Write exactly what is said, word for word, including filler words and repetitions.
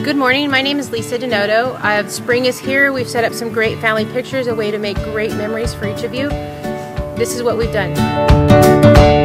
Good morning, my name is Lisa DiNoto. Uh, spring is here. We've set up some great family pictures, a way to make great memories for each of you. This is what we've done.